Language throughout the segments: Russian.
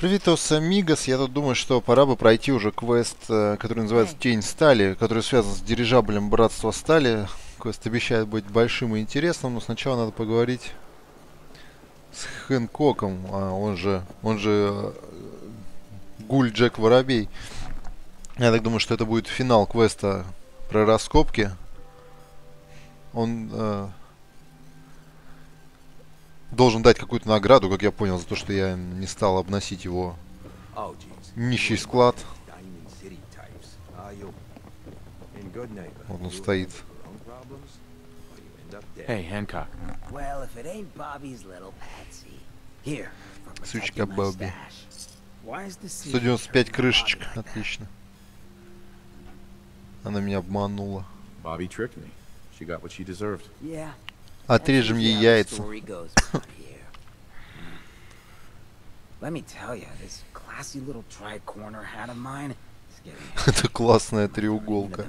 Привитос, амигос. Я тут думаю, что пора бы пройти уже квест, который называется Тень Стали, который связан с дирижаблем Братства Стали. Квест обещает быть большим и интересным, но сначала надо поговорить с Хэнкоком, он же Гуль Джек Воробей. Я так думаю, что это будет финал квеста про раскопки. Он должен дать какую-то награду, как я понял, за то, что я не стал обносить его нищий склад. Вот он стоит. Hey, Hancock. Сучка Бобби. 195 крышечек. Отлично. Она меня обманула. Bobby tricked me. She got what she deserved. Отрежем ей яйца. Это классная треуголка.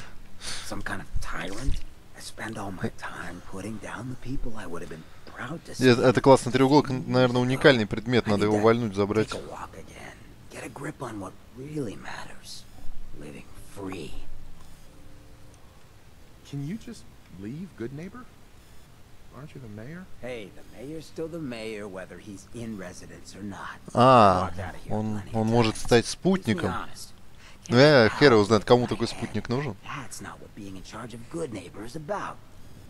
Это классная треуголка, наверное, уникальный предмет. Надо его вальнуть, забрать. Can you just leave, good neighbor? Aren't you the mayor? Hey, the mayor's still the mayor, whether he's in residence or not. Он может стать спутником. Ну, я хер его знает, кому такой спутник нужен. That's not what being in charge of good neighbor is about.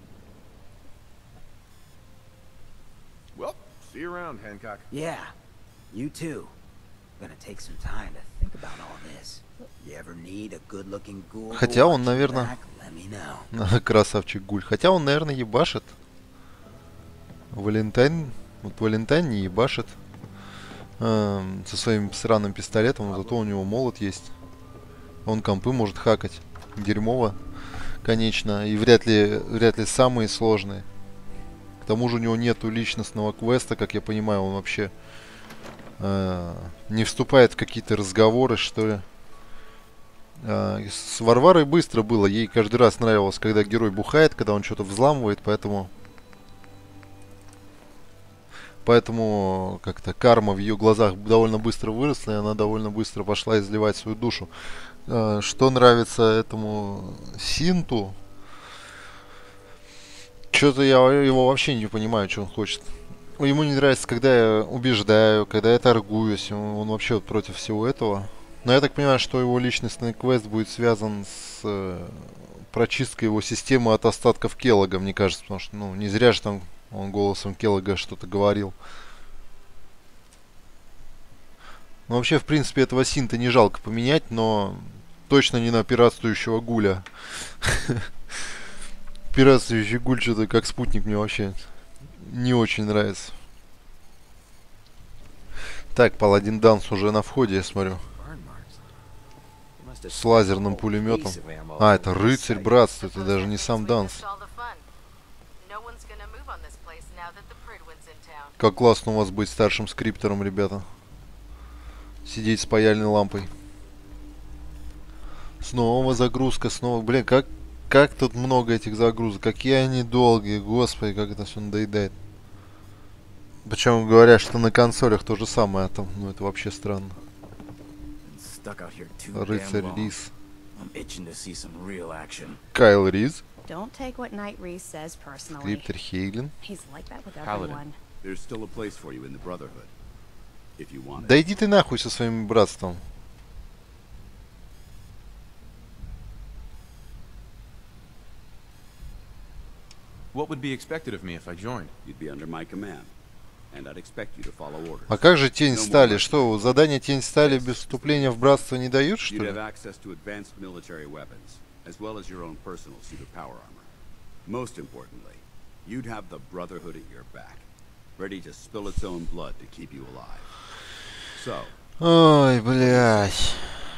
Well, see you around, Hancock. Yeah, you too. Gonna take some time to think about all this. You ever need a good-looking ghoul? Хотя он, наверное, Let me know. красавчик Гуль. Хотя он, наверное, ебашит. Валентайн, вот Валентайн не ебашит со своим сраным пистолетом, зато у него молот есть. Он компы может хакать. Дерьмово, конечно, и вряд ли самые сложные. К тому же у него нету личностного квеста, как я понимаю, он вообще не вступает в какие-то разговоры, что ли. С Варварой быстро было, ей каждый раз нравилось, когда герой бухает, когда он что-то взламывает, поэтому как-то карма в ее глазах довольно быстро выросла, и она довольно быстро пошла изливать свою душу. Что нравится этому Синту? Что-то я его вообще не понимаю, что он хочет. Ему не нравится, когда я убеждаю, когда я торгуюсь. Он вообще вот против всего этого. Но я так понимаю, что его личностный квест будет связан с прочисткой его системы от остатков Келлога, мне кажется. Потому что, ну, не зря же там он голосом Келлога что-то говорил. Ну, вообще, в принципе, этого Синта не жалко поменять, но точно не на пиратствующего Гуля. Пиратствующий Гуль что-то как спутник мне вообще не очень нравится. Так, Паладин Данс уже на входе, я смотрю. С лазерным пулеметом. А, это рыцарь братства, это даже не сам Данс. Как классно у вас быть старшим скриптером, ребята. Сидеть с паяльной лампой. Снова загрузка, снова. Блин, как тут много этих загрузок. Какие они долгие, господи, как это все надоедает. Причем говорят, что на консолях то же самое, а там, ну это вообще странно. Рыцарь Рис. Кайл Риз. Скриптер Хейлин. Да иди ты нахуй со своим братством. What would be expected of me if I joined? You'd be under my command, and I'd expect you to follow orders. А как же Тень Стали? Что, задание Тень Стали без вступления в братство не дают, что You'd ли? have access to advanced military weapons, as well as your own personal suit of power armor. Most importantly, you'd have the Brotherhood at your back, ready to spill its own blood to keep you alive. So, Ой, блядь.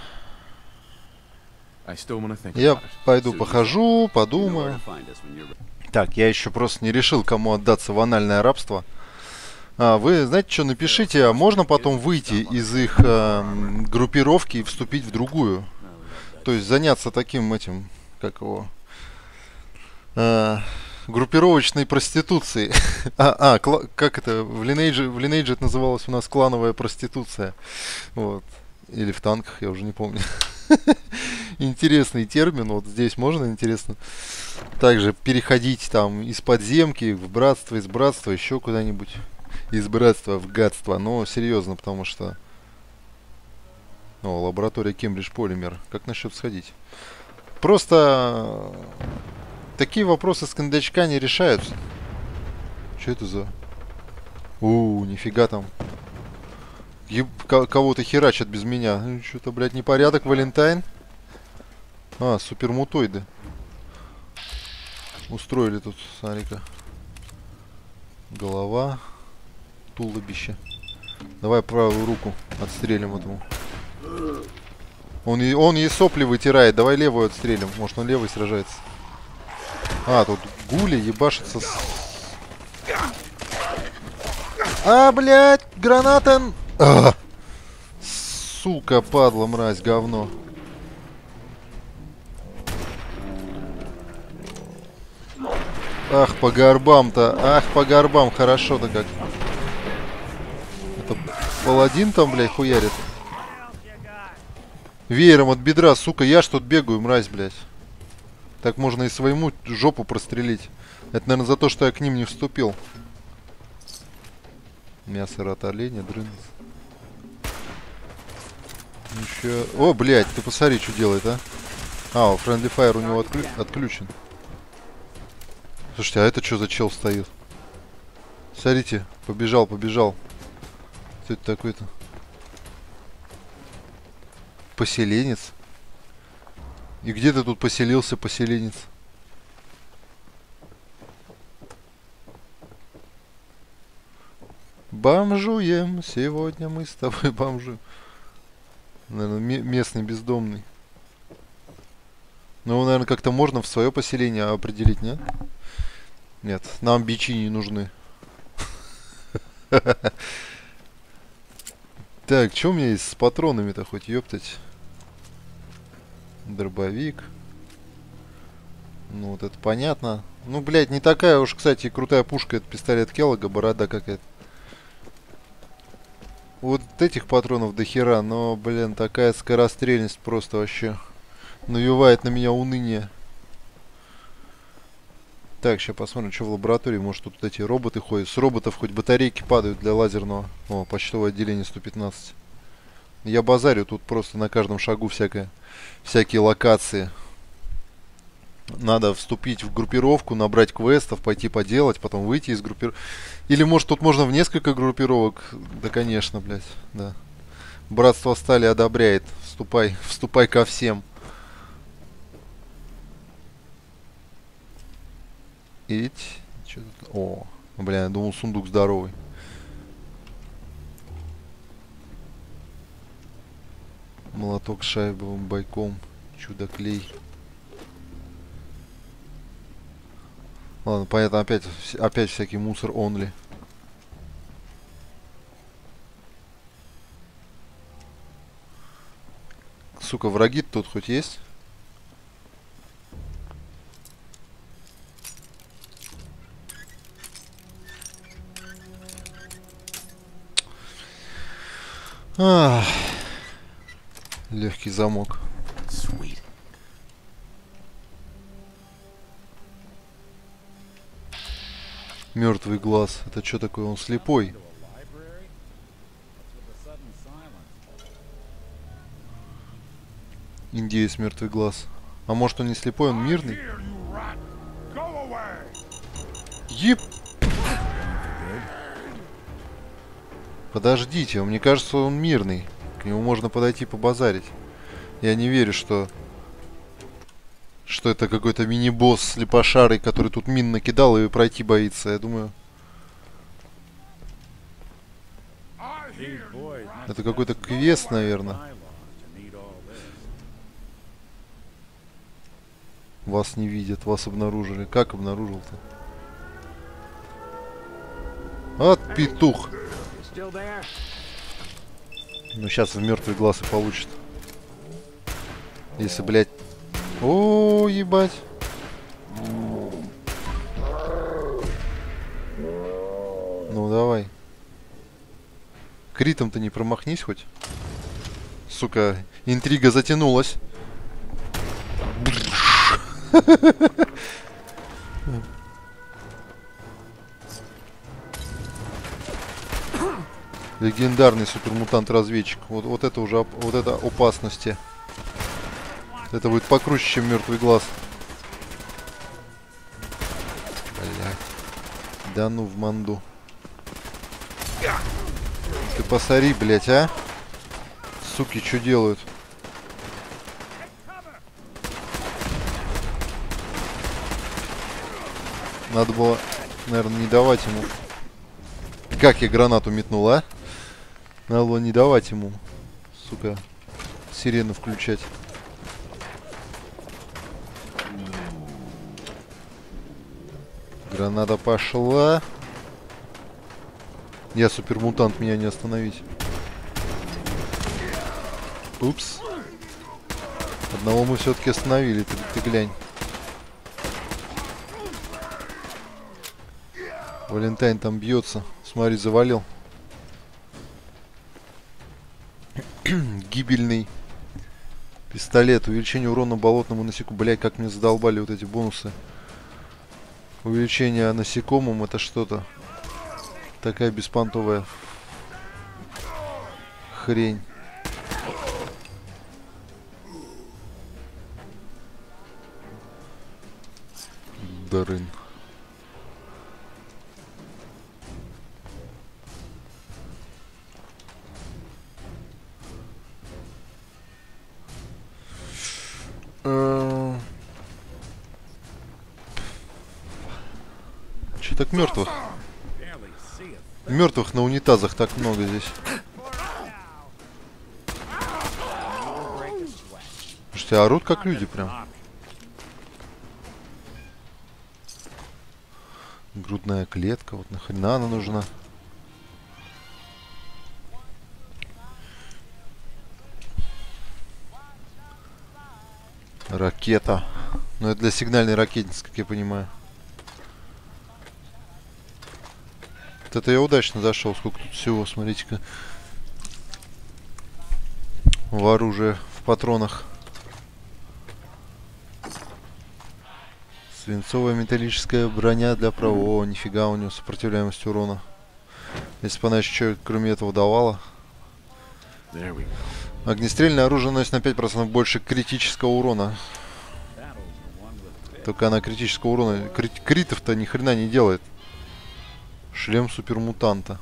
I still want to think Я about it. пойду похожу, you know where подумаю. to find us when you're ready. Так, я еще просто не решил, кому отдаться в анальное рабство. Вы знаете что, напишите, а можно потом выйти из их группировки и вступить в другую? То есть заняться таким этим, как его, группировочной проституции. Как это? В Lineage это называлось у нас клановая проституция. Вот. Или в танках, я уже не помню. Интересный термин. Вот здесь можно, интересно. Также переходить там из подземки в братство, из братства еще куда-нибудь. Из братства в гадство. Но серьезно, потому что... О, лаборатория Кембридж Полимер. Как насчет сходить? Просто... Такие вопросы с кондачка не решаются. Что это за... нифига там. Кого-то херачат без меня. Что-то, блядь, непорядок, Валентайн. Супермутоиды. Устроили тут, смотри-ка. Голова. Туловище. Давай правую руку отстрелим этому. Он ей сопли вытирает. Давай левую отстрелим. Может, он левой сражается. Тут гули ебашится с... блядь, граната... Сука, падла, мразь, говно. Ах, по горбам-то. Ах, по горбам. Хорошо-то как. Это паладин там, блядь, хуярит. Веером от бедра, сука. Я ж тут бегаю, мразь, блядь. Так можно и своему жопу прострелить. Это, наверное, за то, что я к ним не вступил. Мясо рот оленя, дрынц. Еще... О, блядь, ты посмотри, что делает, а. Friendly Fire у него отключен. Слушайте, а это что за чел стоит? Смотрите, побежал. Что это такое-то? Поселенец? И где ты тут поселился, поселенец? Бомжуем. Сегодня мы с тобой бомжуем. Наверное, местный бездомный. Ну, наверное, как-то можно в свое поселение определить, нет? Нет, нам бичи не нужны. Так, что у меня есть с патронами-то хоть, ёптать? Дробовик. Ну, вот это понятно. Ну, блядь, не такая уж, кстати, крутая пушка. Это пистолет Келлога, борода какая-то. Вот этих патронов до хера, но, блин, такая скорострельность просто вообще навевает на меня уныние. Так, сейчас посмотрим, что в лаборатории. Может, тут эти роботы ходят. С роботов хоть батарейки падают для лазерного. О, почтовое отделение 115. Я базарю, тут просто на каждом шагу всякие локации. Надо вступить в группировку, набрать квестов, пойти поделать, потом выйти из группировки. Или, может, тут можно в несколько группировок? Да, конечно, блядь, да. Братство Стали одобряет. Вступай ко всем. Что тут? О, бля, я думал, сундук здоровый. Молоток с шайбовым бойком. Чудо-клей. Ладно, понятно, опять всякий мусор онли. Сука, враги тут хоть есть? Легкий замок. Sweet. Мертвый глаз. Это что такое? Он слепой. Индеец мертвый глаз. А может, он не слепой, он мирный? Еп! Подождите, мне кажется, он мирный. К нему можно подойти побазарить. Я не верю, что это какой-то мини-босс слепошарый, который тут мин накидал и пройти боится. Я думаю... Это какой-то квест, наверное. Вас не видят, вас обнаружили. Как обнаружил-то? Вот петух. Ну, сейчас в мертвый глаз и получит. Если, блядь... О, ебать. Ну, давай. Критом-то не промахнись хоть. Сука, интрига затянулась. Легендарный супермутант-разведчик. Вот это уже вот это опасности. Это будет покруче, чем мертвый глаз. Блядь. Да ну в манду. Ты посори, блядь, а? Суки, что делают? Надо было, наверное, не давать ему. Как я гранату метнул, а? Надо было не давать ему, сука, сирену включать. Граната пошла. Я супермутант, меня не остановить. Упс. Одного мы все-таки остановили, ты глянь. Валентайн там бьется. Смотри, завалил. Гибельный пистолет. Увеличение урона болотному насекомому. Блять, как мне задолбали вот эти бонусы. Увеличение насекомым, это что-то. Такая беспонтовая хрень. Дарын. Че так мертвых? Мертвых на унитазах так много здесь. Слушайте, орут как люди прям. Грудная клетка, вот нахрена она нужна? Ракета. Ну это для сигнальной ракетницы, как я понимаю. Вот это я удачно зашел. Сколько тут всего, смотрите-ка. В оружии, в патронах. Свинцовая металлическая броня для правого. О, нифига, у него сопротивляемость урона. Если бы она еще что кроме этого давала. Огнестрельное оружие наносит на 5% больше критического урона. Только она критического урона... Критов-то ни хрена не делает. Шлем супермутанта.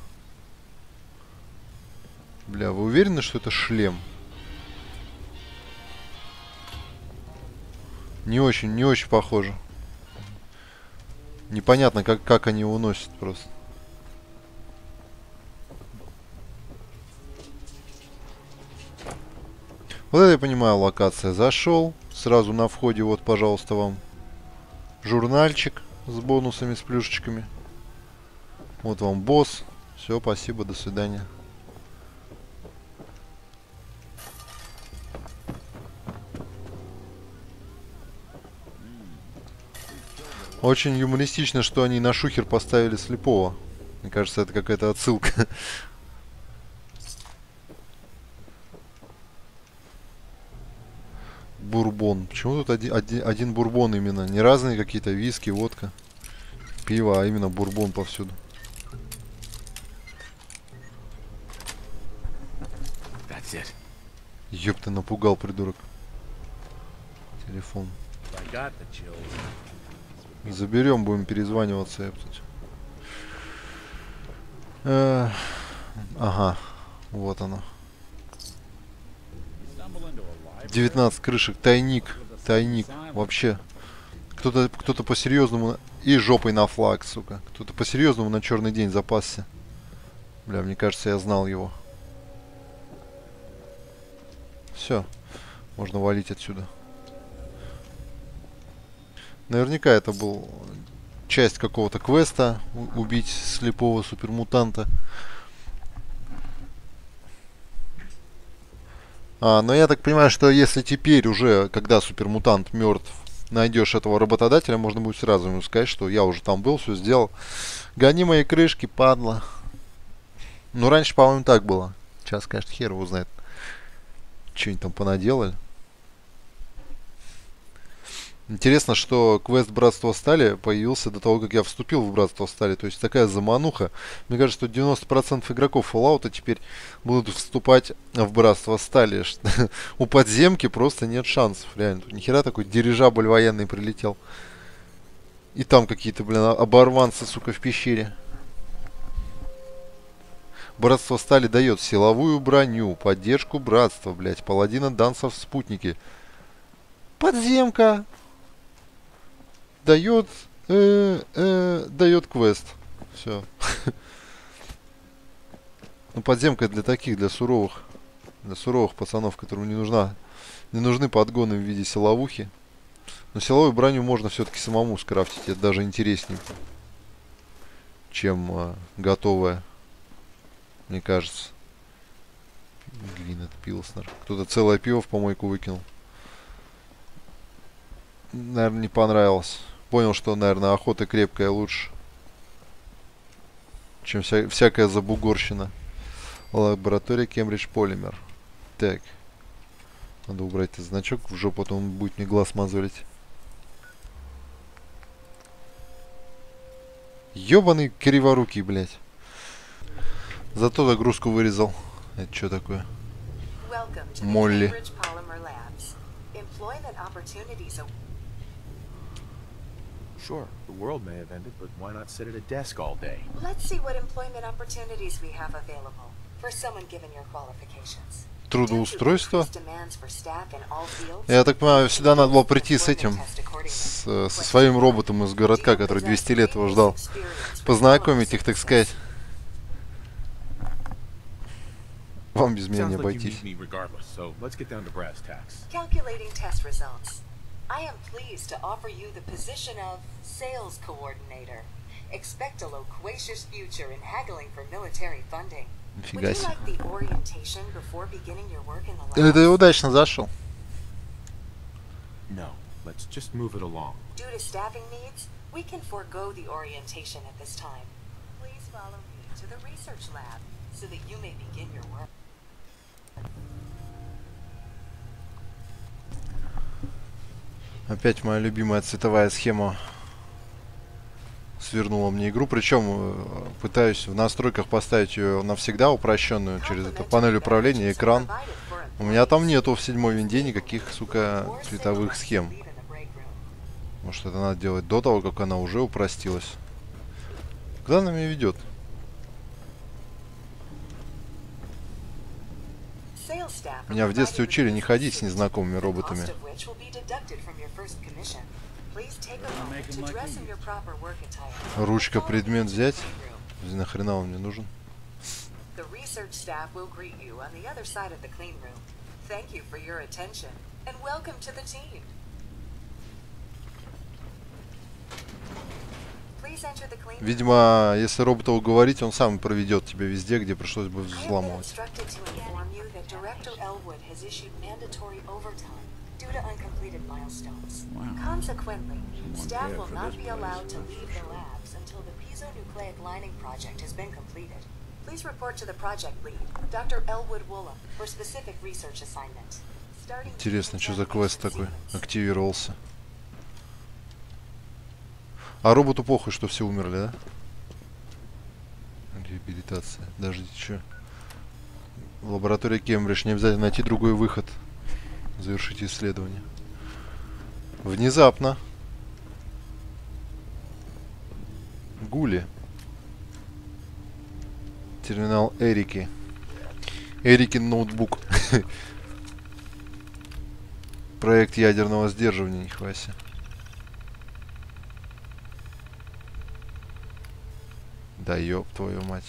Бля, вы уверены, что это шлем? Не очень похоже. Непонятно, как они его носят просто. Вот это я понимаю, локация. Зашел. Сразу на входе, вот, пожалуйста, вам журнальчик с бонусами, с плюшечками. Вот вам босс. Все, спасибо, до свидания. Очень юмористично, что они на шухер поставили слепого. Мне кажется, это какая-то отсылка. Бурбон. Почему тут один бурбон именно? Не разные какие-то виски, водка, пиво, а именно бурбон повсюду. Ёб, ты напугал, придурок. Телефон. Заберем, будем перезваниваться. Ага, вот оно. 19 крышек, тайник. Вообще. Кто-то по-серьезному. И жопой на флаг, сука. Кто-то по-серьезному на черный день запасся. Бля, мне кажется, я знал его. Все. Можно валить отсюда. Наверняка это был часть какого-то квеста. Убить слепого супермутанта. Но я так понимаю, что если теперь уже, когда супермутант мертв, найдешь этого работодателя, можно будет сразу ему сказать, что я уже там был, все сделал. Гони мои крышки, падла. Ну, раньше, по-моему, так было. Сейчас, конечно, хер его знает. Что они там понаделали. Интересно, что квест Братства Стали появился до того, как я вступил в Братство Стали. То есть такая замануха. Мне кажется, что 90% игроков Fallout теперь будут вступать в Братство Стали. У подземки просто нет шансов. Реально. Тут нихера такой дирижабль военный прилетел. И там какие-то, блин, оборванцы, сука, в пещере. Братство Стали дает силовую броню, поддержку братства, блять, паладина Данса в спутнике. Подземка дает квест. Все. Ну, подземка для таких, для суровых пацанов, которым не нужны подгоны в виде силовухи. Но силовую броню можно все-таки самому скрафтить. Это даже интереснее, чем готовая. Мне кажется. Глинет Пилснер. Кто-то целое пиво в помойку выкинул. Наверное, не понравилось. Понял, что, наверное, охота крепкая лучше, чем всякая забугорщина. Лаборатория Кембридж Полимер. Так. Надо убрать этот значок в жопу, потом он будет мне глаз мозолить. Ёбаный криворукий, блядь. Zато загрузку вырезал. Это что такое? Молли. Sure, the world may have ended, but why not sit at a desk all day? Let's see what employment opportunities we have available for someone given your qualifications. Трудоустройство. Я так понимаю, всегда надо было прийти с этим, со своим роботом из городка, который 200 лет его ждал. Познакомить их, так сказать. Вам без меня не обойтись. I am pleased to offer you the position of sales coordinator. Expect a loquacious future in haggling for military funding. Would you like the orientation before beginning your work in the lab? Это удачно зашел. No, let's just move it along. Due to staffing needs, we can forego the orientation at this time. Please follow me to the research lab so that you may begin your work. Опять моя любимая цветовая схема свернула мне игру. Причем пытаюсь в настройках поставить ее навсегда упрощенную через эту панель управления, экран. У меня там нету в 7-й винде никаких, сука, цветовых схем. Может, это надо делать до того, как она уже упростилась. Куда она меня ведет? Меня в детстве учили не ходить с незнакомыми роботами. Ручка, предмет взять? Нахрена он мне нужен? Видимо, если робота уговорить, он сам проведет тебя везде, где пришлось бы взламывать. Director Elwood has issued mandatory overtime due to uncompleted milestones. Wow. Consequently, staff will not be allowed to leave the labs until the piezonucleic lining project has been completed. Please report to the project lead, Dr. Elwood Woollum, for specific research assignment. Интересно, что за квест такой активировался. А роботу похуй, что все умерли, да? Реабилитация. Подождите, что? Лаборатория Кембридж. Не обязательно найти другой выход. Завершить исследование. Внезапно. Гули. Терминал Эрики. Эрикин ноутбук. Проект ядерного сдерживания, нихуя себе. Да ёб твою мать.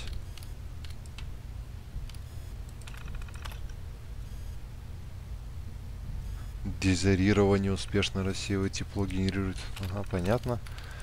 Дезерирование успешно рассеивает тепло, генерирует. Ага, понятно.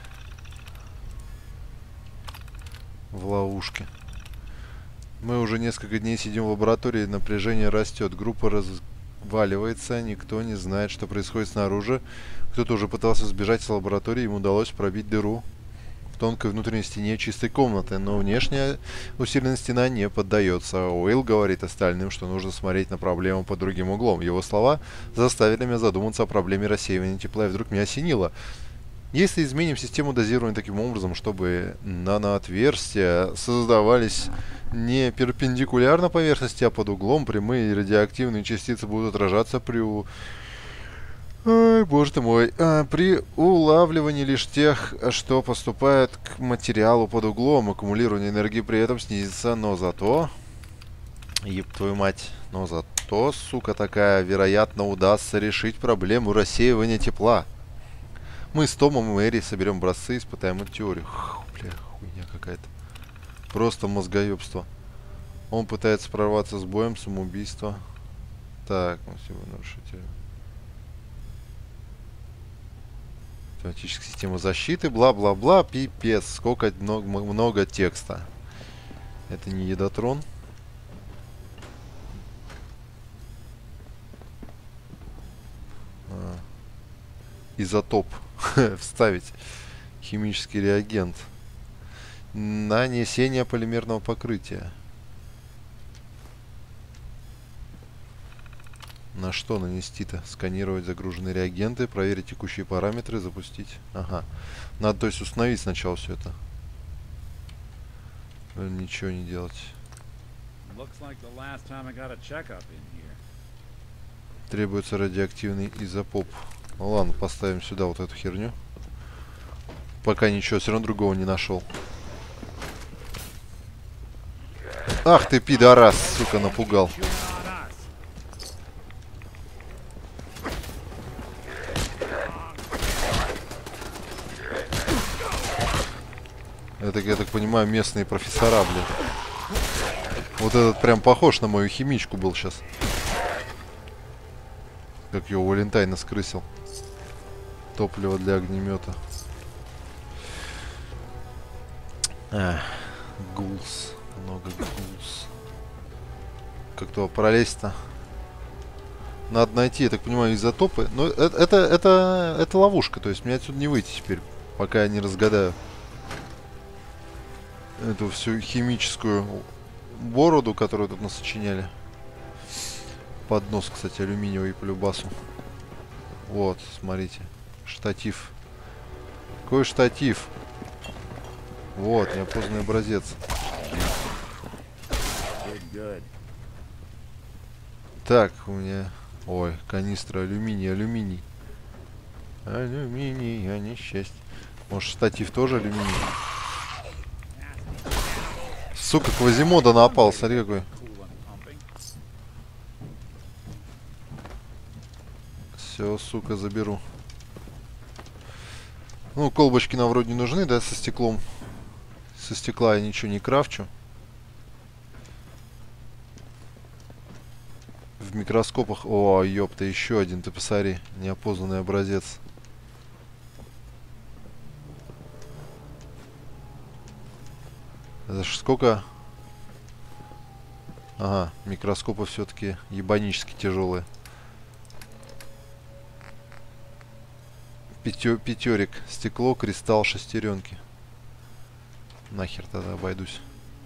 В ловушке. Мы уже несколько дней сидим в лаборатории, напряжение растет. Группа разваливается. Никто не знает, что происходит снаружи. Кто-то уже пытался сбежать из лаборатории. Ему удалось пробить дыру в тонкой внутренней стене чистой комнаты, но внешняя усиленная стена не поддается. Уилл говорит остальным, что нужно смотреть на проблему под другим углом. Его слова заставили меня задуматься о проблеме рассеивания тепла, и вдруг меня осенило. Если изменим систему дозирования таким образом, чтобы наноотверстия создавались не перпендикулярно поверхности, а под углом, прямые радиоактивные частицы будут отражаться Ой, боже ты мой. При улавливании лишь тех, что поступает к материалу под углом, аккумулирование энергии при этом снизится, но зато... Еб твою мать. Но зато, сука такая, вероятно, удастся решить проблему рассеивания тепла. Мы с Томом и Мэри соберем образцы и испытаем эту теорию. Бля, хуйня какая-то. Просто мозгоебство. Он пытается прорваться с боем, самоубийство. Так, мы сегодня нарушитель. Автоматическая система защиты, бла-бла-бла, пипец. Сколько много текста. Это не едотрон. Изотоп. Вставить. Химический реагент. Нанесение полимерного покрытия. На что нанести-то? Сканировать загруженные реагенты, проверить текущие параметры, запустить. Ага. Надо, то есть, установить сначала все это. Ничего не делать. Требуется радиоактивный изопоп. Ну ладно, поставим сюда вот эту херню. Пока ничего, все равно другого не нашел. Ах ты, пидорас, сука, напугал. Это, я так понимаю, местные профессора, блин. Вот этот прям похож на мою химичку был сейчас. Как его Валентайна скрысил. Топливо для огнемета. Гулс. Много гулс. Как то пролезть-то? Надо найти, я так понимаю, изотопы. Но это ловушка, то есть мне отсюда не выйти теперь, пока я не разгадаю эту всю химическую бороду, которую тут насочиняли. Поднос, кстати, алюминиевый по любасу. Вот, смотрите. Штатив. Какой штатив? Вот, неопознанный образец. Так, у меня... Ой, канистра алюминий, алюминий. Алюминий, а не счастье. Может, штатив тоже алюминий? Сука, Квазимода напал, смотри какой. Все, сука, заберу. Ну, колбочки нам вроде не нужны, да, со стеклом. Со стекла я ничего не крафчу. В микроскопах... О, ёпта, еще один, ты посмотри. Неопознанный образец. Это ж сколько? Ага, микроскопы все-таки ебанически тяжелые. Пятерик. Стекло, кристалл, шестеренки. Нахер тогда обойдусь.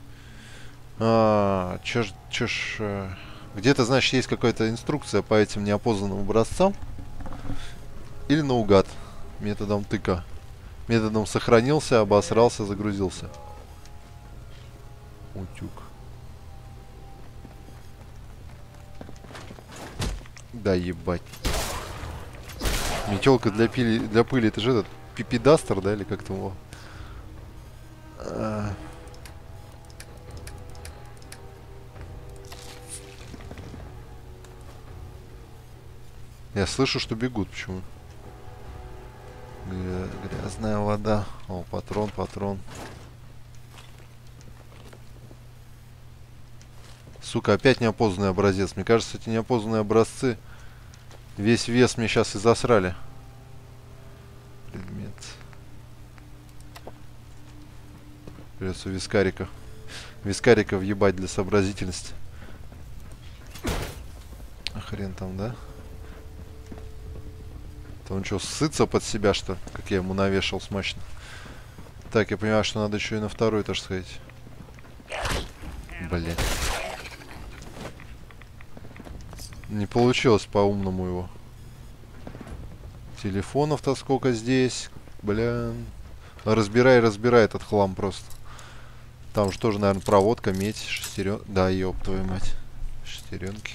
Чё ж... Где-то, значит, есть какая-то инструкция по этим неопознанным образцам. Или наугад. Методом тыка. Методом сохранился, обосрался, загрузился. Утюг. Да ебать. Метелка для пыли, это же этот пипидастер, да, или как там его? Я слышу, что бегут, почему? Грязная вода. О, патрон, патрон. Сука, опять неопознанный образец. Мне кажется, эти неопознанные образцы весь вес мне сейчас и засрали. Предмет. Придется вискарика. Вискарика въебать для сообразительности. Хрен там, да? То он что, ссыться под себя, что? Как я ему навешал смачно. Так, я понимаю, что надо еще и на второй этаж сходить. Блин. Не получилось по-умному его. Телефонов-то сколько здесь. Блин. Разбирай этот хлам просто. Там же тоже, наверное, проводка, медь, шестерен. Да, ёб твою мать. Шестеренки.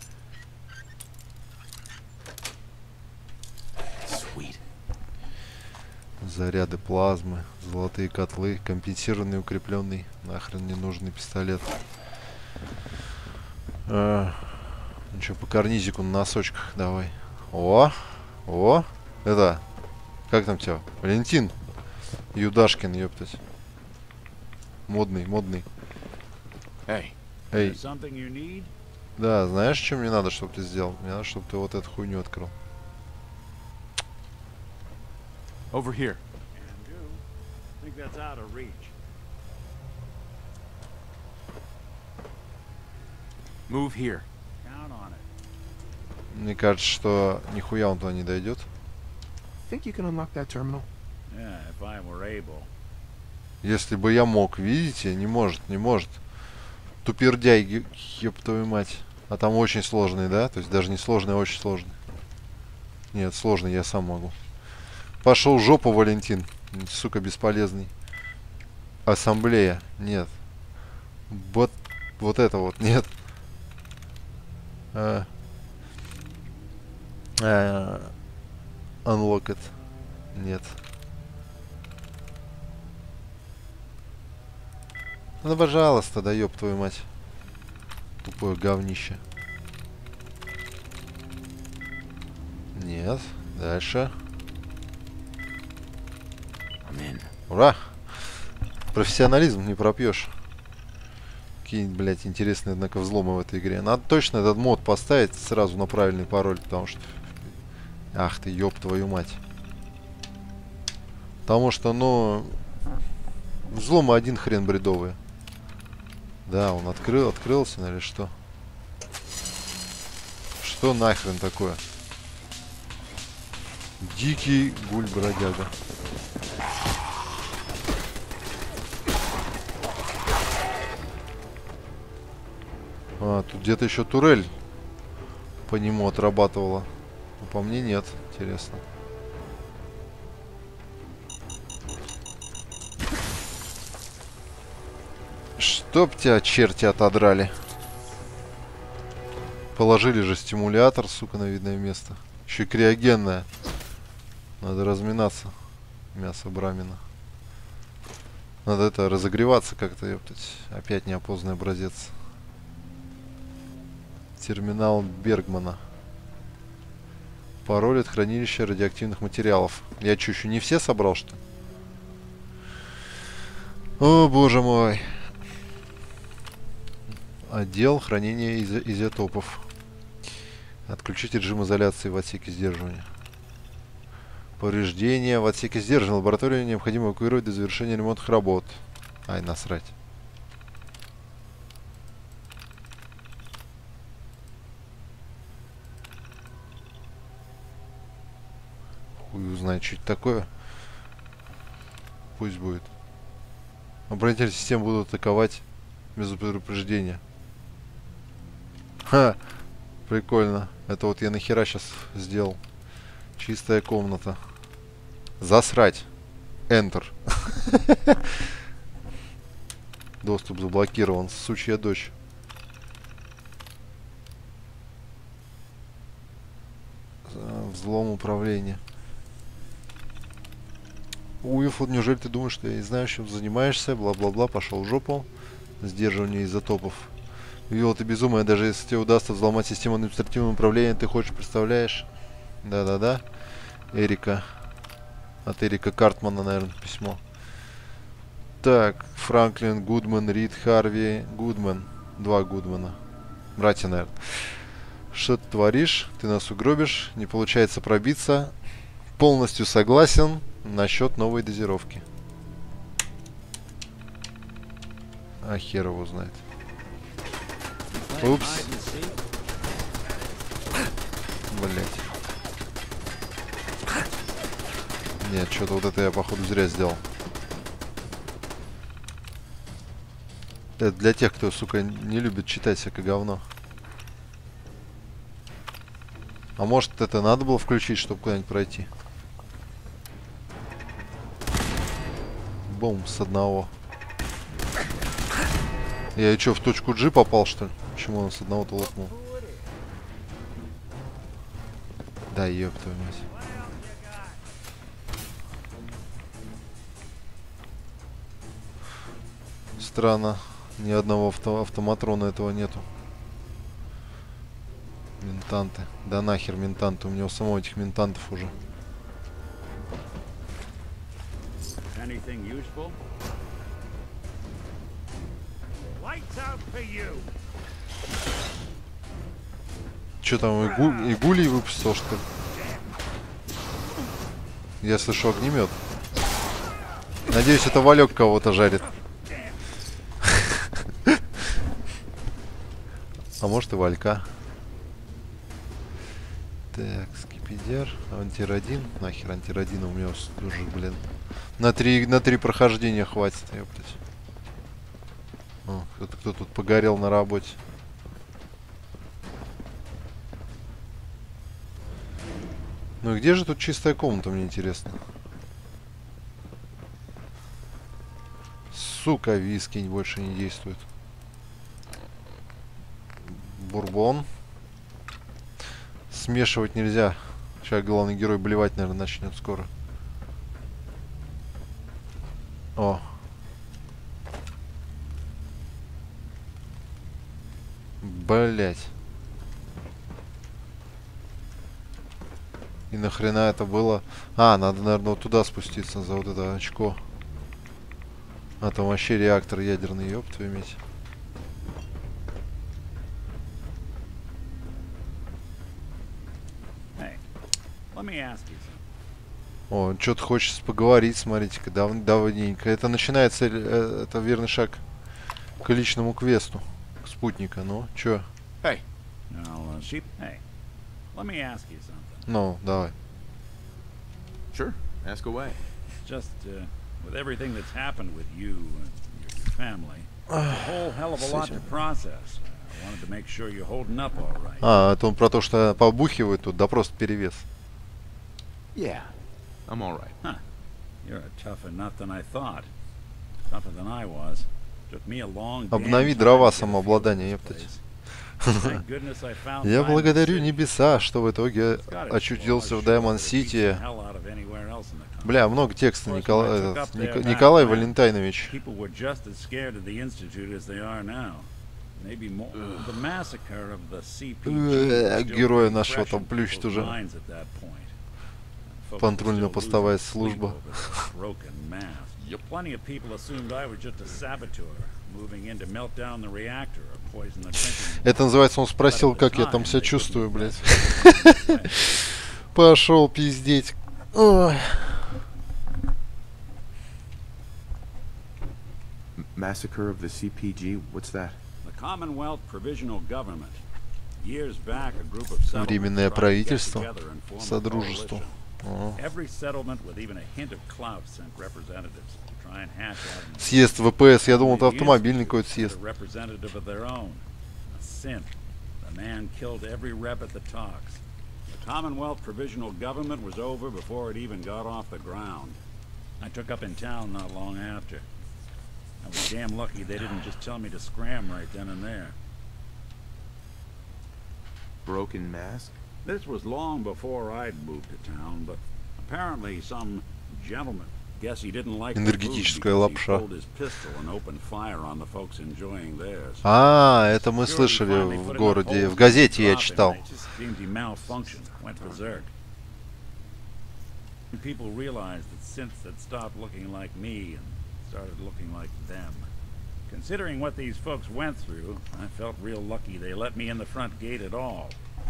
Заряды плазмы, золотые котлы, компенсированный, укрепленный, нахрен ненужный пистолет. Ничего, по карнизику на носочках давай. О! Это, как там тебя? Валентин Юдашкин, ёптать. Модный. Hey. Эй. Да, знаешь, что мне надо, чтобы ты сделал? Мне надо, чтобы ты вот эту хуйню открыл. Over here. Move here. Мне кажется, что нихуя он туда не дойдет. Think you can unlock that terminal? Yeah, if I were able. Если бы я мог, видите, не может. Тупердяй, ёб твою мать. А там очень сложный, да? То есть даже не сложный, а очень сложный. Нет, сложный, я сам могу. Пошел в жопу, Валентин. Сука, бесполезный. Ассамблея. Нет. Вот это вот. Нет. Unlock it. Нет. Ну, пожалуйста, да ёб твою мать. Тупое говнище. Нет. Дальше. Ура! Профессионализм не пропьешь. Какие-нибудь, блядь, интересные, однако, взломы в этой игре. Надо точно этот мод поставить сразу на правильный пароль, потому что... Ах ты, ёб твою мать. Потому что, ну... Взломы один хрен бредовые. Да, он открылся, или что? Что нахрен такое? Дикий гуль-бродяга. А, тут где-то еще турель по нему отрабатывала. Но по мне нет. Интересно. Чтоб тебя черти отодрали. Положили же стимулятор, сука, на видное место. Еще и криогенное. Надо разминаться. Мясо брамина. Надо это разогреваться как-то, ёптать. Опять неопознанный образец. Терминал Бергмана. Пароль от хранилища радиоактивных материалов. Я что, еще не все собрал, что ли? О, боже мой. Отдел хранения изотопов. Отключить режим изоляции в отсеке сдерживания. Повреждения в отсеке сдерживания. Лабораторию необходимо эвакуировать до завершения ремонтных работ. Ай, насрать. Хуй узнает, что это такое. Пусть будет. Оборонительные системы будут атаковать без предупреждения. Ха! Прикольно. Это вот я нахера сейчас сделал. Чистая комната. Засрать. Enter. Доступ заблокирован. Сучья дочь. Взлом управления. Уилфорд, неужели ты думаешь, что я не знаю, чем занимаешься? Бла-бла-бла, пошел в жопу. Сдерживание изотопов. Уилл, ты безумная, даже если тебе удастся взломать систему административного управления, ты хочешь, представляешь? Да-да-да. Эрика. От Эрика Картмана, наверное, письмо. Так, Франклин, Гудман, Рид, Харви, Гудман. 2 Гудмана. Братья, наверное. Что ты творишь? Ты нас угробишь. Не получается пробиться. Полностью согласен насчет новой дозировки. А хер его знает. Упс. Блять. Нет, что-то вот это я, походу, зря сделал. Это для тех, кто, сука, не любит читать всякое говно. А может, это надо было включить, чтобы куда-нибудь пройти? Бум, с одного. Я и что, в точку G попал, что ли? Почему он с одного-то лопнул? Да, ёб твою мать. Странно. Ни одного автоматрона этого нету. Ментанты. Да нахер ментанты. У меня у самого этих ментантов уже. Че там, игулей выпустил, что ли? Я слышу огнемет. Надеюсь, это Валек кого-то жарит. А может и Валька. Так, скипидер, антирадин. Нахер антирадина у меня уже, блин. На три прохождения хватит, ёптать. О, кто тут погорел на работе. Ну и где же тут чистая комната, мне интересно. Сука, виски больше не действует. Бурбон. Смешивать нельзя. Сейчас главный герой блевать, наверное, начнет скоро. О. Блять. И нахрена это было? А, надо, наверное, вот туда спуститься за вот это очко. А там вообще реактор ядерный, ёб твою мать. О, что-то хочется поговорить, смотрите-ка, давненько. Это начинается, это верный шаг к личному квесту, к спутника. Ну, чё? Ну, давай. Sure, ask away. Just with everything that's happened with you and your family, a whole hell of a lot to process. I wanted to make sure you're holding up all right. А, это он про то, что побухивает тут, да просто перевес. Yeah, I'm all right. Huh. You're a tougher nut than I thought. Tougher than I was. Took me a long Обнови дрова самообладание, ептать. Я благодарю небеса, что в итоге очутился в Даймонд-Сити. Бля, много текста, Николай Валентинович. Героя нашего там плющит уже. Патрульно-постовая служба. Это называется, он спросил, как я там себя чувствую, блядь. Пошел пиздеть. Ой. Massacre of the CPG, what's that? Временное правительство, содружество. Съезд ВПС, я думал, это автомобильный какой-то съезд. Commonwealth Provisional Government was over before it even got off the ground. I took up in town not long after. I was damn lucky they didn't just tell me to scram right then and there. Broken Mask? This was long before I'd moved to town, but apparently some gentleman, guess he didn't like энергетическая лапша. pulled his pistol and opened fire on the folks enjoying theirs. А, это мы слышали в городе, в газете я читал. Went berserk. People realized that synths had stopped looking like me and started looking like them. Considering what these folks went through, I felt real lucky they let me in the front gate at all.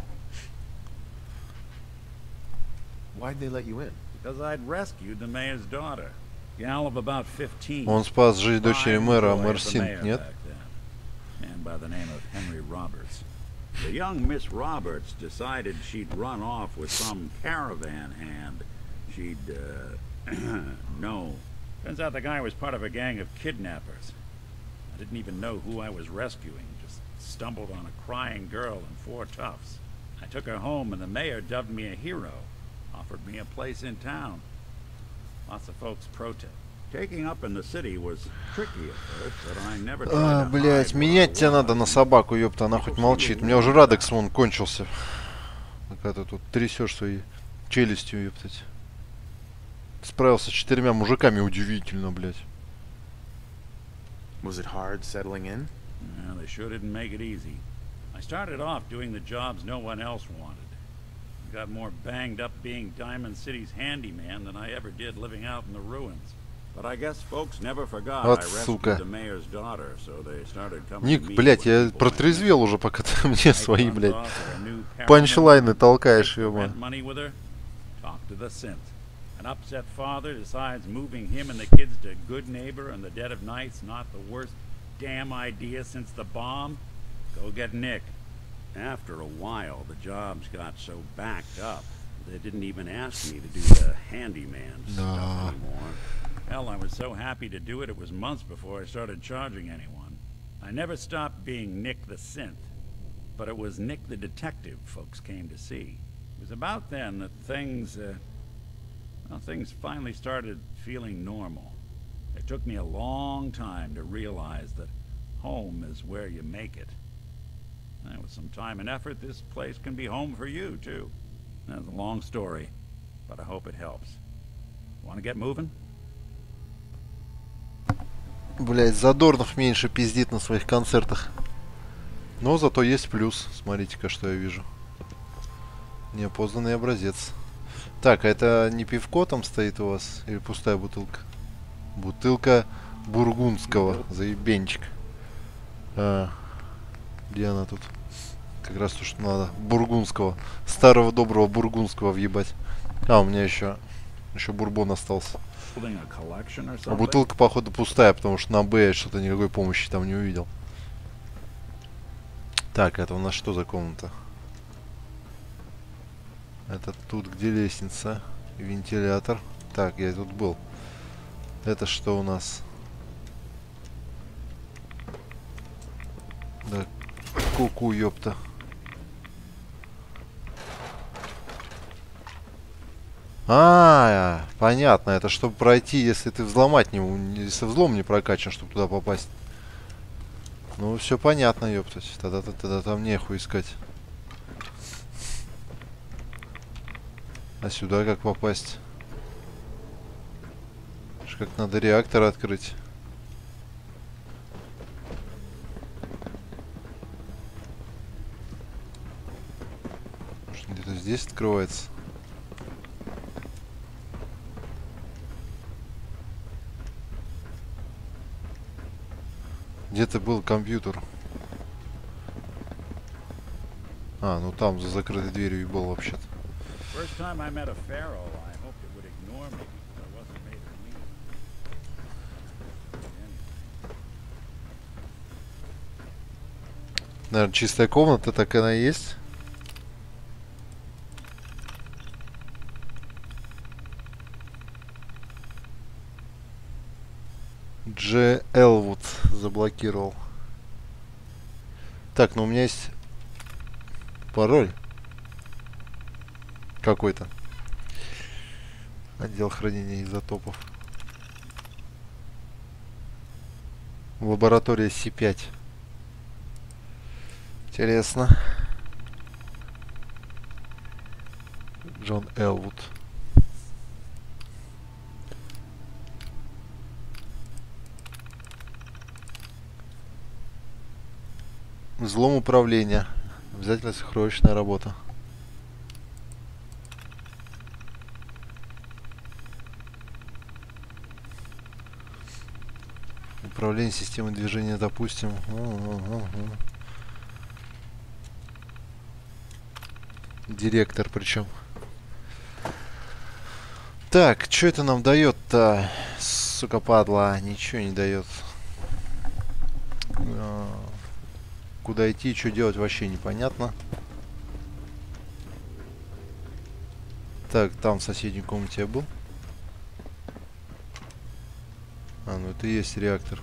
Why'd they let you in? Because I'd rescued the mayor's daughter, gal of about 15. Он спас жизнь дочери мэра, мэр Синт, нет? Man by the name of Henry Roberts. The young Miss Roberts decided she'd run off with some caravan hand. She'd, no. Turns out the guy was part of a gang of kidnappers. I didn't even know who I was rescuing. Just stumbled on a crying girl and 4 toughs. I took her home and the mayor dubbed me a hero. Offered me a place in town. Lots of folks protest. Taking up in the city was tricky at first, but I never tried to Блять, hide менять where I тебя надо was. на собаку, ёпта, она хоть молчит. У меня уже Радекс вон кончился. Когда ты тут трясешь своей челюстью, ёптать. Справился с 4 мужиками, удивительно, блять. Was it hard settling in? Yeah, they sure didn't make it easy. I started off doing the jobs no one else wanted. Got more banged up being Diamond City's handyman than I ever did living out in the ruins. But I guess folks never forgot Вот I сука. rescued the mayor's daughter, so they started coming Ник, to me блять, when я people протрезвел уже, пока ты мне went свои, missing. I блядь, dropped off at a new paranormal панчлайны толкаешь, rent ёма. money with her, talked to the synth. An upset father decides moving him and the kids to Good Neighbor in the dead of night's not the worst damn idea since the bomb. Go get Nick. After a while, the jobs got so backed up, they didn't even ask me to do the handyman stuff anymore. Hell, I was so happy to do it, it was months before I started charging anyone. I never stopped being Nick the Synth, but it was Nick the Detective folks came to see. It was about then that things finally started feeling normal. It took me a long time to realize that home is where you make it. And with some time and effort, this place can be home for you, too. That's a long story, but I hope it helps. Want to get moving? Блять, Задорнов меньше пиздит на своих концертах. Но зато есть плюс. Смотрите-ка, что я вижу. Неопознанный образец. Так, а это не пивко там стоит у вас? Или пустая бутылка? Бутылка бургундского. Заебенчик. Где она тут? Как раз то, что надо. Бургундского. Старого доброго бургундского въебать. А, у меня еще бурбон остался. А бутылка, походу, пустая, потому что на Б я что-то никакой помощи там не увидел. Так, это у нас что за комната? Это тут, где лестница. Вентилятор. Так, я тут был. Это что у нас? Да, ку-ку, ёпта. Понятно. Это чтобы пройти, если ты взломать не... Если взлом не прокачан, чтобы туда попасть. Ну, все понятно, ёптать. Тогда там нехуй искать. А сюда как попасть? Как надо реактор открыть. Может, где-то здесь открывается? Где-то был компьютер. А, ну там за закрытой дверью и был вообще-то. Наверное, чистая комната, так она и есть. Дж. Элвуд заблокировал. Так, ну у меня есть пароль какой-то. Отдел хранения изотопов. Лаборатория С5. Интересно. Джон Элвуд. Взлом управления. Обязательно сокровищная работа. Управление системой движения, допустим. Директор причем. Так, что это нам дает-то? Сука, падла. Ничего не дает. Куда идти и что делать вообще непонятно. Так, там в соседней комнате я был. А, ну это и есть реактор.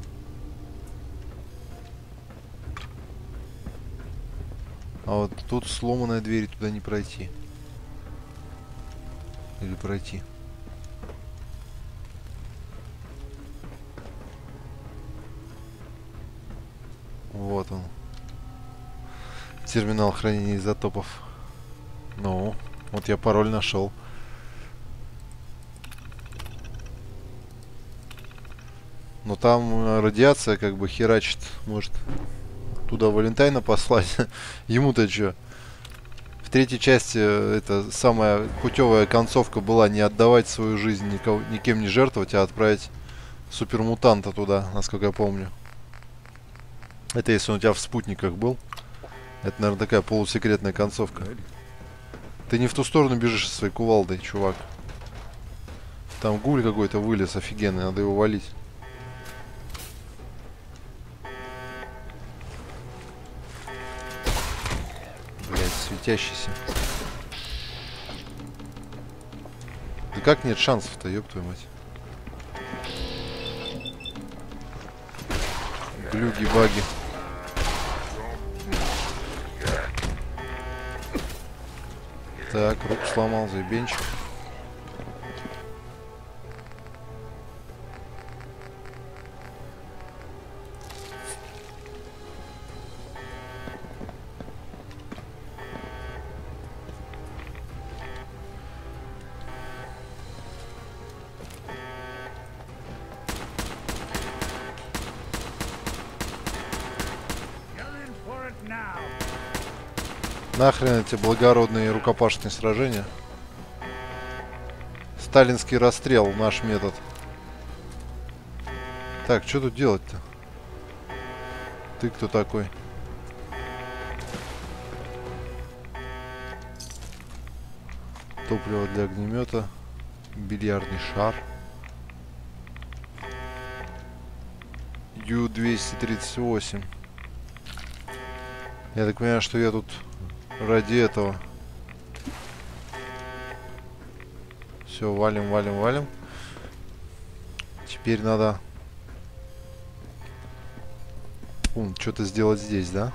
А вот тут сломанная дверь, туда не пройти. Или пройти. Вот он. Терминал хранения изотопов. Ну, вот я пароль нашел. Но там радиация как бы херачит. Может туда Валентайна послать? Ему-то что? В третьей части это самая путевая концовка была не отдавать свою жизнь, никем не жертвовать, а отправить супермутанта туда, насколько я помню. Это если он у тебя в спутниках был. Это, наверное, такая полусекретная концовка. Ты не в ту сторону бежишь со своей кувалдой, чувак. Там гуль какой-то вылез офигенный, надо его валить. Блять, светящийся. Да как нет шансов-то, ёб твою мать. Глюги-баги. Так, руку сломал, заебенчик. Нахрен эти благородные рукопашные сражения. Сталинский расстрел, наш метод. Так, что тут делать-то? Ты кто такой? Топливо для огнемета. Бильярдный шар. Ю-238. Я так понимаю, что я тут ради этого. Все, валим, валим, валим. Теперь надо что-то сделать здесь, да?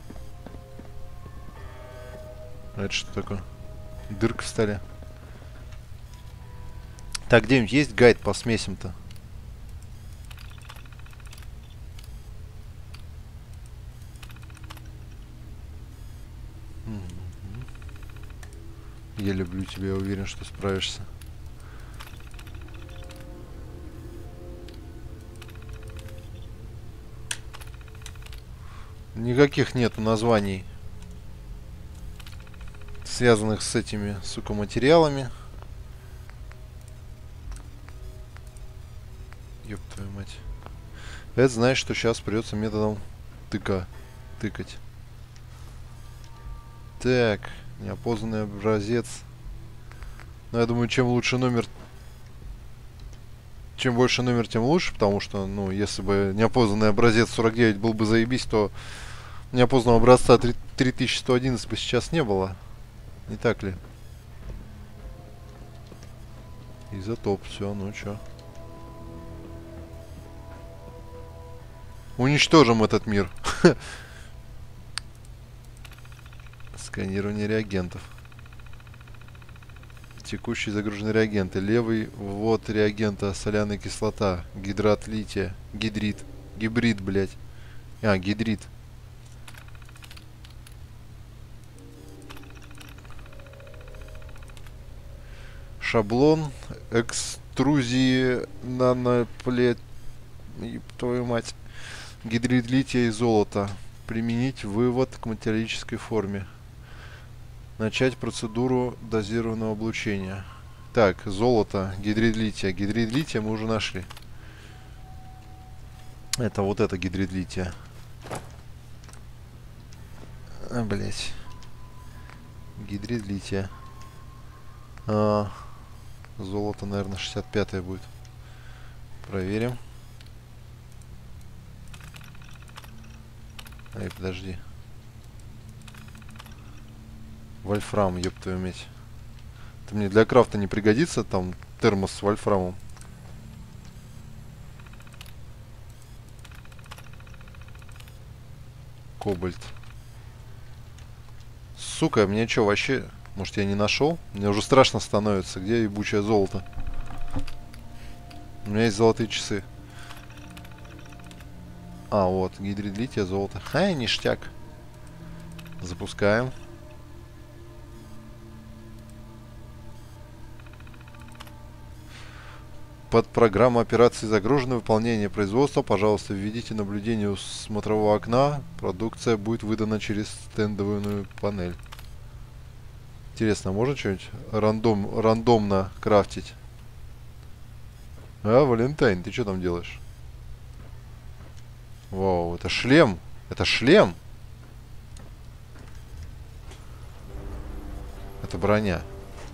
А это что такое? Дырка в столе. Так, где-нибудь есть гайд по смесям-то? Я люблю тебя, я уверен, что справишься. Никаких нету названий, связанных с этими, сука, материалами. Ёб твою мать. Это значит, что сейчас придется методом тыкать. Так, неопознанный образец. Но я думаю, чем лучше номер, чем больше номер, тем лучше, потому что, ну, если бы неопознанный образец 49 был бы заебись, то неопознанного образца 3111 бы сейчас не было. Не так ли? Изотоп, все, ну чё. Уничтожим этот мир. Сканирование реагентов. Текущие загруженные реагенты. Левый ввод реагента соляная кислота. Гидрат лития. Гибрид, блять. А, гидрид. Шаблон экструзии наноплет. Твою мать. Гидрид лития и золота. Применить вывод к металлической форме. Начать процедуру дозированного облучения. Так, золото, гидрид лития. Гидрид лития мы уже нашли. Это вот это гидрид лития. А, блять. Гидрид лития. Золото, наверное, 65-е будет. Проверим. Эй, подожди. Вольфрам, ёб твою мать. Это мне для крафта не пригодится, там термос с вольфрамом. Кобальт. Сука, мне что, вообще... Может, я не нашел? Мне уже страшно становится. Где ебучее золото? У меня есть золотые часы. А, вот, гидридлитие, золото. Хай, ништяк. Запускаем. Под программу операции загружено выполнение производства. Пожалуйста, введите наблюдение у смотрового окна. Продукция будет выдана через стендовую панель. Интересно, можно что-нибудь рандомно крафтить? А, Валентайн, ты что там делаешь? Вау, это шлем! Это шлем! Это броня.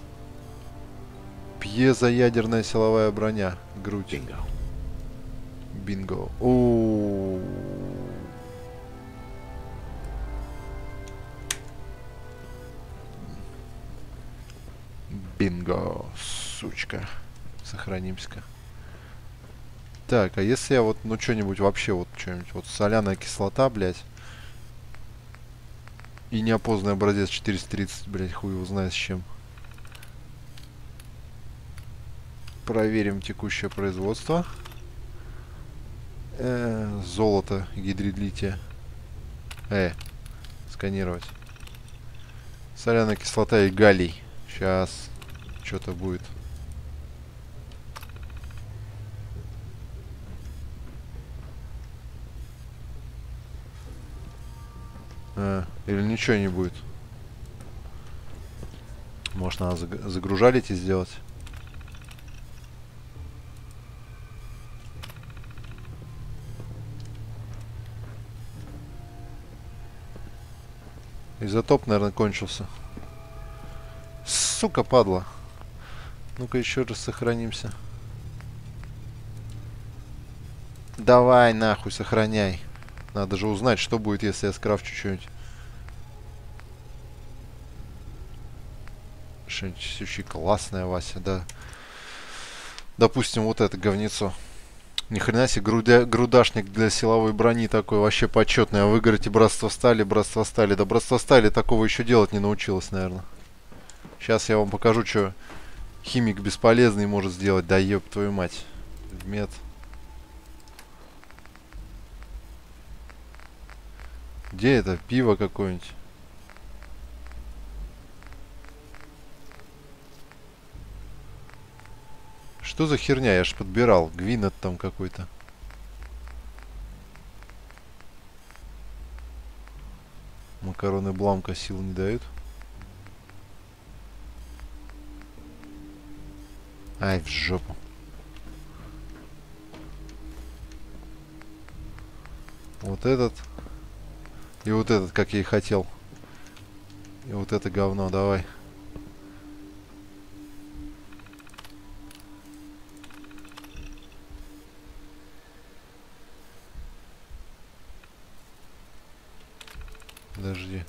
Пьезоядерная силовая броня. Грудь. Bingo. Бинго. О. Бинго. Сучка. Сохранимся-ка. Так, а если я вот, ну, что-нибудь вообще, вот, что-нибудь, вот, соляная кислота, блядь. И неопознанный образец 430, блядь, хуй его знает с чем. Проверим текущее производство. Золото, гидридлитие. Сканировать. Соляная кислота и галлий. Сейчас что-то будет. Или ничего не будет. Может, надо загружалить и сделать. Изотоп, наверное, кончился. Сука, падла. Ну-ка еще раз сохранимся. Давай, нахуй, сохраняй. Надо же узнать, что будет, если я скрафчу что-нибудь. Что-нибудь очень классное, Вася, да. Допустим, вот это говнецо. Ни хрена себе, грудашник для силовой брони такой вообще почетный. А вы говорите, братство стали, братство стали. Да братство стали такого еще делать не научилось, наверное. Сейчас я вам покажу, что химик бесполезный может сделать. Да ёб твою мать. Мед. Где это? Пиво какое-нибудь. Что за херня? Я ж подбирал. Гвинет там какой-то. Макароны Бламка сил не дают. Ай, в жопу. Вот этот. И вот этот, как я и хотел. И вот это говно, давай. Подожди.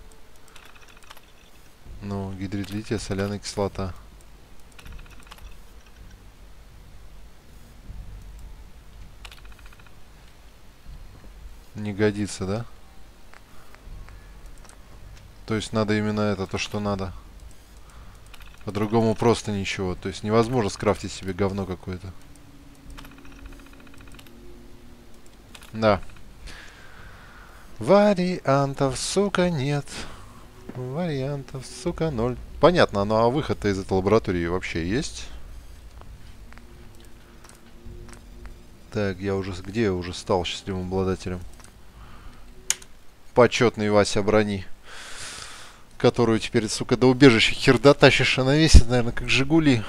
Ну, гидридлитие, соляная кислота. Не годится, да? То есть надо именно это, то, что надо. По-другому просто ничего. То есть невозможно скрафтить себе говно какое-то. Да. Вариантов, сука, нет. Вариантов, сука, 0. Понятно, ну а выход-то из этой лаборатории вообще есть? Так, я уже... Где я уже стал счастливым обладателем? Почетный Вася брони. Которую теперь, сука, до убежища хер дотащишь. Она весит, наверное, как Жигули.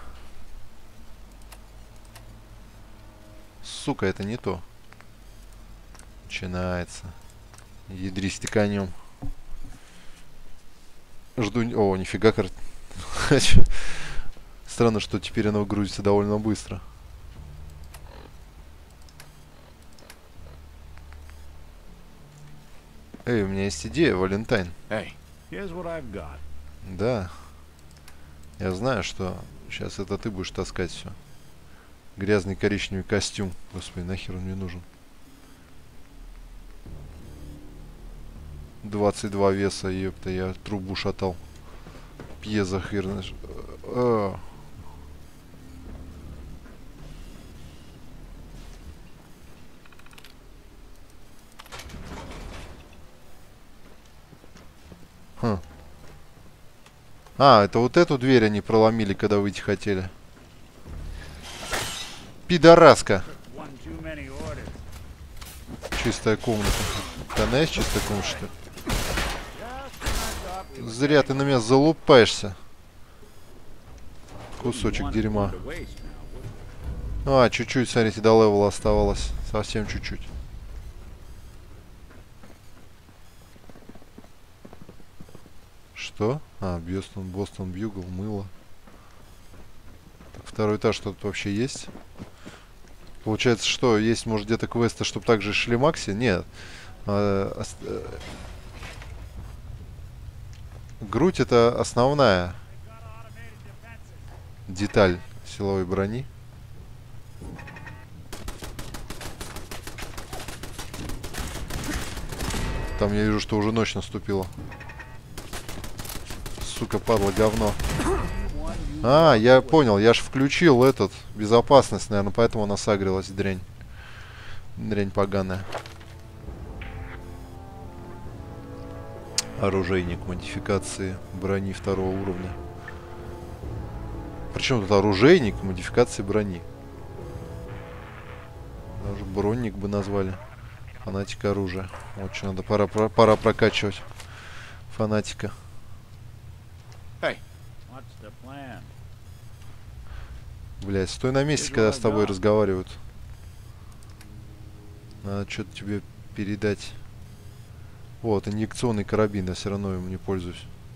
Сука, это не то. Начинается. Ядрись ты конем. Жду... О, нифига, Странно, что теперь оно грузится довольно быстро. Эй, у меня есть идея, Валентайн. Hey, here's what I've got. Да. Я знаю, что сейчас это ты будешь таскать все. Грязный коричневый костюм. Господи, нахер он мне нужен? 22 веса, ёпта, я трубу шатал. Пьеза херна. Хм. А, это вот эту дверь они проломили, когда выйти хотели. Пидораска. Чистая комната. Да, она есть чистая комната, что ли? Зря ты на меня залупаешься. Кусочек дерьма. А, чуть-чуть, смотрите, до левела оставалось. Совсем чуть-чуть. Что? А, Бостон Бьюгл, мыло. Так, второй этаж что-то вообще есть? Получается, что есть, может, где-то квесты, чтобы также шли Макси? Нет. Грудь — это основная деталь силовой брони. Там я вижу, что уже ночь наступила. Сука, падла, говно. А, я понял, я ж включил этот безопасность, наверное, поэтому она сагрилась, дрянь. Дрянь поганая. Оружейник модификации брони второго уровня. Причем тут оружейник модификации брони? Даже бронник бы назвали. Фанатика оружия. Вот что надо, пора прокачивать фанатика. Блять, стой на месте, когда с тобой разговаривают. Надо что-то тебе передать. Вот, инъекционный карабин, я все равно им не пользуюсь.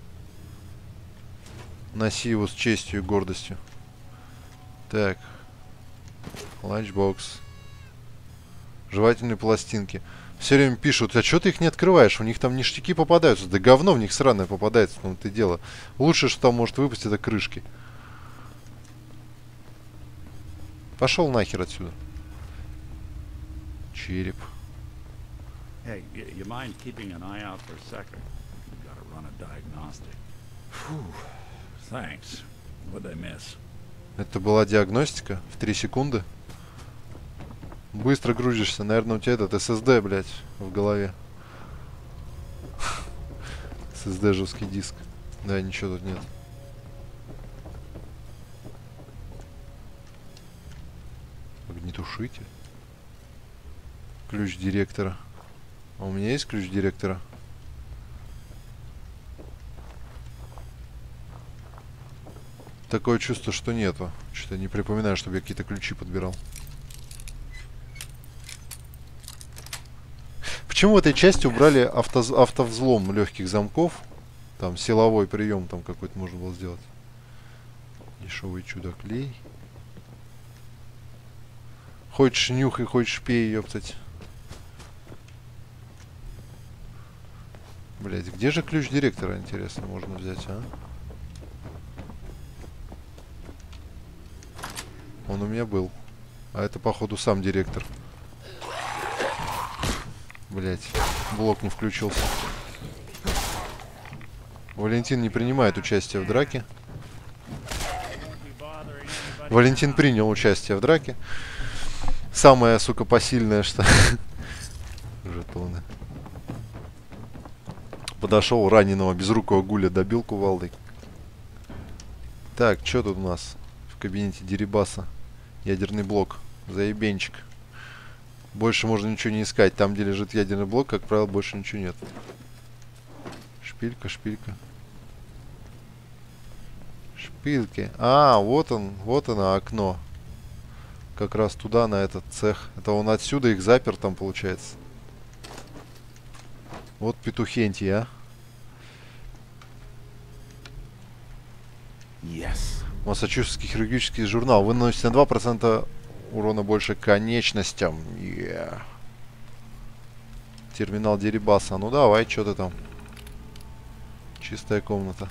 Носи его с честью и гордостью. Так. Ланчбокс. Жевательные пластинки. Все время пишут, а что ты их не открываешь? У них там ништяки попадаются. Да говно в них сраное попадается, в том-то и дело. Лучшее, что там может выпасть, это крышки. Пошел нахер отсюда. Череп. Hey, you mind keeping an eye out for a second? Gotta run a diagnostic. Thanks. What'd I miss? Это была диагностика в 3 секунды. Быстро грузишься. Наверное, у тебя этот SSD, блядь, в голове. SSD жесткий диск. Да, ничего тут нет. Огнетушитель. Ключ директора. А у меня есть ключ директора? Такое чувство, что нету. Что-то не припоминаю, чтобы я какие-то ключи подбирал. Почему в этой части убрали автовзлом легких замков? Там силовой прием там какой-то можно было сделать. Дешевый чудо-клей. Хочешь нюхай, хочешь пей, ёптать. Блять, где же ключ директора, интересно, можно взять, а? Он у меня был. А это, походу, сам директор. Блять, блок не включился. Валентин не принимает участие в драке. Валентин принял участие в драке. Самое, сука, посильное, что... Жетоны. Подошел раненого безрукого гуля, добил кувалдой. Так, что тут у нас в кабинете Дерибаса? Ядерный блок. Заебенчик. Больше можно ничего не искать. Там, где лежит ядерный блок, как правило, больше ничего нет. Шпилька, шпилька. Шпильки. А, вот оно окно. Как раз туда, на этот цех. Это он отсюда их запер там, получается. Вот петухентий, а. Yes. Массачусетский хирургический журнал. Вы наносите на 2% урона больше конечностям. Терминал Дерибаса. Ну давай, что ты там? Чистая комната.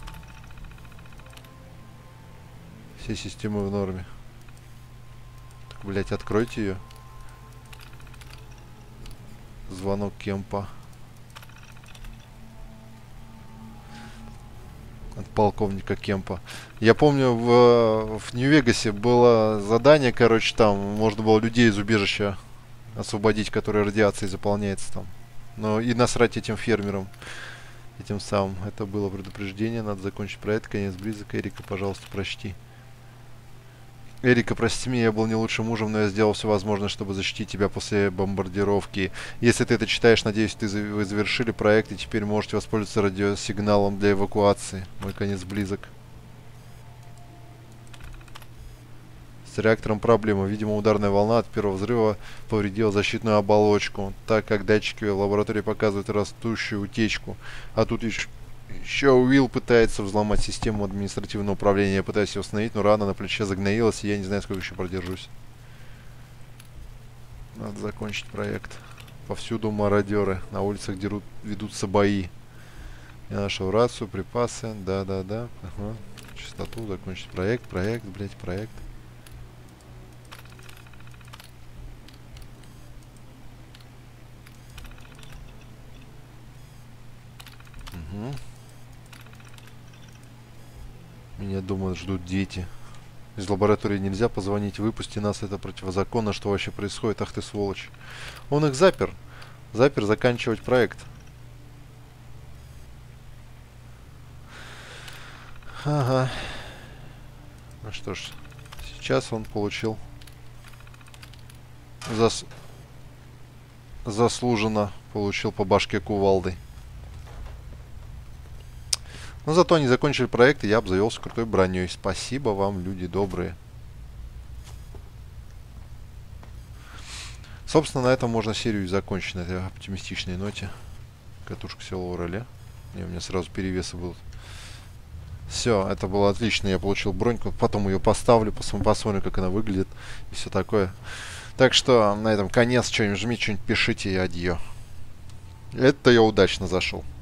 Все системы в норме. Так, блять, откройте ее. Звонок Кемпа. От полковника Кемпа. Я помню, в Нью-Вегасе было задание, короче, там можно было людей из убежища освободить, которые радиацией заполняется там. Но и насрать этим фермерам. Этим самым. Это было предупреждение. Надо закончить проект. Конец близок. Эрика, пожалуйста, прочти. Эрика, прости меня, я был не лучшим мужем, но я сделал все возможное, чтобы защитить тебя после бомбардировки. Если ты это читаешь, надеюсь, вы завершили проект и теперь можете воспользоваться радиосигналом для эвакуации. Мой конец близок. С реактором проблема. Видимо, ударная волна от первого взрыва повредила защитную оболочку, так как датчики в лаборатории показывают растущую утечку. А тут еще Уилл пытается взломать систему административного управления. Я пытаюсь ее установить, но рана на плече загноилась, и я не знаю, сколько еще продержусь. Надо закончить проект. Повсюду мародеры. На улицах ведутся бои. Я нашел рацию, припасы. Да-да-да. Ага. Частоту, закончить проект. Блять, проект. Угу. Меня дома ждут дети. Из лаборатории нельзя позвонить. Выпусти нас, это противозаконно. Что вообще происходит? Ах ты сволочь. Он их запер. Запер заканчивать проект. Ага. Ну что ж. Сейчас он получил заслуженно получил по башке кувалдой. Но зато они закончили проект, и я обзавелся крутой броней. Спасибо вам, люди добрые. Собственно, на этом можно серию закончить, на этой оптимистичной ноте. Катушка села в роле. И у меня сразу перевесы будут. Все, это было отлично. Я получил броньку. Потом ее поставлю, посмотрю, как она выглядит. И все такое. Так что на этом конец. Что-нибудь жмите, что-нибудь пишите и адьё. Это я удачно зашел.